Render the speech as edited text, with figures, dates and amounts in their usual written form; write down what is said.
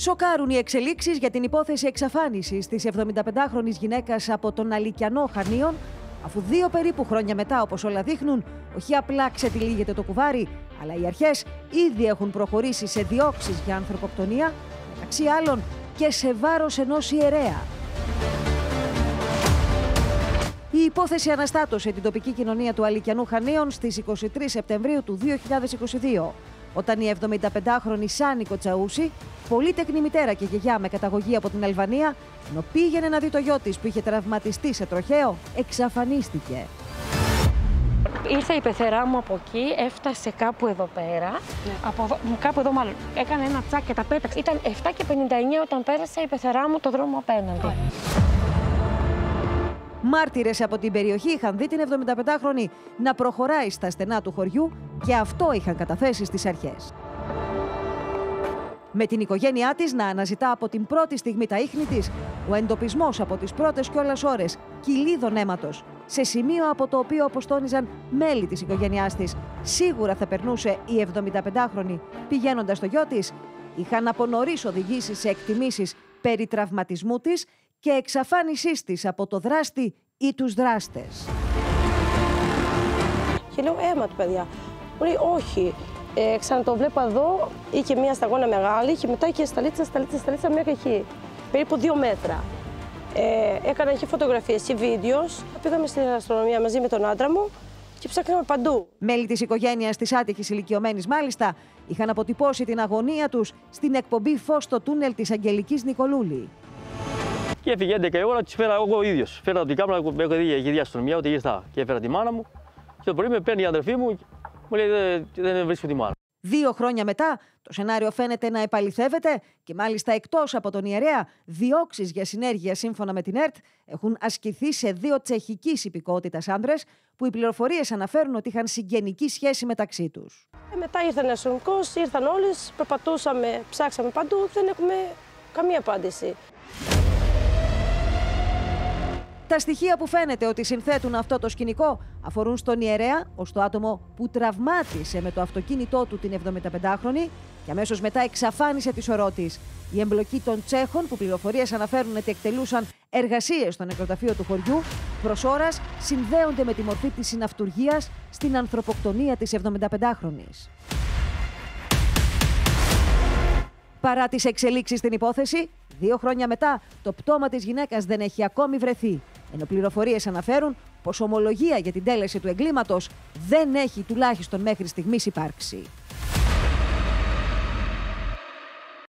Σοκάρουν οι εξελίξεις για την υπόθεση εξαφάνισης της 75χρονης γυναίκας από τον Αλικιανό Χανίων, αφού 2 περίπου χρόνια μετά, όπως όλα δείχνουν, όχι απλά ξετυλίγεται το κουβάρι, αλλά οι αρχές ήδη έχουν προχωρήσει σε διώξεις για ανθρωποκτονία, μεταξύ άλλων και σε βάρος ενός ιερέα. Η υπόθεση αναστάτωσε την τοπική κοινωνία του Αλικιανού Χανίων στις 23 Σεπτεμβρίου του 2022, όταν η 75χρονη Σάνη Κοτσαούση, πολύτεκνη μητέρα και γιαγιά με καταγωγή από την Αλβανία, ενώ πήγαινε να δει το γιο της που είχε τραυματιστεί σε τροχαίο, εξαφανίστηκε. Ήρθε η πεθερά μου από εκεί, έφτασε κάπου εδώ πέρα, κάπου εδώ μάλλον, έκανε ένα τσάκ και τα πέταξε. Ήταν 7:59 όταν πέρασε η πεθερά μου το δρόμο απέναντι. Μάρτυρες από την περιοχή είχαν δει την 75χρονη να προχωράει στα στενά του χωριού και αυτό είχαν καταθέσει στις αρχές. Με την οικογένειά της να αναζητά από την πρώτη στιγμή τα ίχνη της, ο εντοπισμός από τις πρώτες κιόλας ώρες κυλίδων αίματος, σε σημείο από το οποίο, όπως τόνιζαν μέλη της οικογένειάς της, σίγουρα θα περνούσε η 75χρονη πηγαίνοντας στο γιο της, είχαν από νωρίς οδηγήσει σε εκτιμήσεις περί τραυματισμού της και εξαφάνισής της από το δράστη ή τους δράστες. Και λέω αίμα του παιδιά. Μου λέει όχι. Ξανατο βλέπω εδώ, είχε μία σταγόνα μεγάλη και μετά είχε σταλίτσα μέχρι εκεί. Περίπου 2 μέτρα. Έκανα και φωτογραφίες και βίντεο. Πήγαμε στην αστρονομία μαζί με τον άντρα μου και ψάχναμε παντού. Μέλη της οικογένειας της άτυχης ηλικιωμένης μάλιστα είχαν αποτυπώσει την αγωνία τους στην εκπομπή «Φως στο τούνελ» της Αγγελικής Νικολούλη. Και έφυγε 11 η ώρα, τη φέρα εγώ ο ίδιος. Φέρα την κάμερα που έχω δει για αστυνομία, ότι εκεί και έφερα τη μάνα μου. Και το πρωί με παίρνει η αδερφή μου, μου λέει δεν βρίσκω τη μάνα. 2 χρόνια μετά, το σενάριο φαίνεται να επαληθεύεται και μάλιστα εκτός από τον ιερέα, διώξεις για συνέργεια σύμφωνα με την ΕΡΤ έχουν ασκηθεί σε 2 τσεχικής υπηκότητας άνδρες που οι πληροφορίες αναφέρουν ότι είχαν συγγενική σχέση μεταξύ τους. Μετά ήρθαν αστυνομικός, ήρθαν όλοι, περπατούσαμε, ψάξαμε παντού, δεν έχουμε καμία απάντηση. Τα στοιχεία που φαίνεται ότι συνθέτουν αυτό το σκηνικό αφορούν στον ιερέα ως το άτομο που τραυμάτισε με το αυτοκίνητό του την 75χρονη και αμέσως μετά εξαφάνισε τη σωρό της. Η εμπλοκή των Τσέχων, που πληροφορίες αναφέρουν ότι εκτελούσαν εργασίες στο νεκροταφείο του χωριού, προς ώρας συνδέονται με τη μορφή της συναυτουργίας στην ανθρωποκτονία της 75χρονης. Παρά τις εξελίξεις στην υπόθεση, 2 χρόνια μετά, το πτώμα της γυναίκας δεν έχει ακόμη βρεθεί, ενώ πληροφορίες αναφέρουν πως ομολογία για την τέλεση του εγκλήματος δεν έχει τουλάχιστον μέχρι στιγμής υπάρξει.